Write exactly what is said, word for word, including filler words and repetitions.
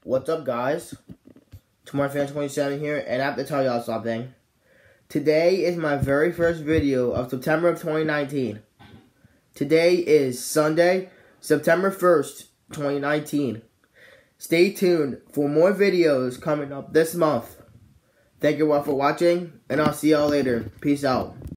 What's up, guys? Tomorrow Fan twenty-seven here, and I have to tell y'all something. Today is my very first video of September of twenty nineteen. Today is Sunday, September first, twenty nineteen. Stay tuned for more videos coming up this month. Thank you all for watching, and I'll see y'all later. Peace out.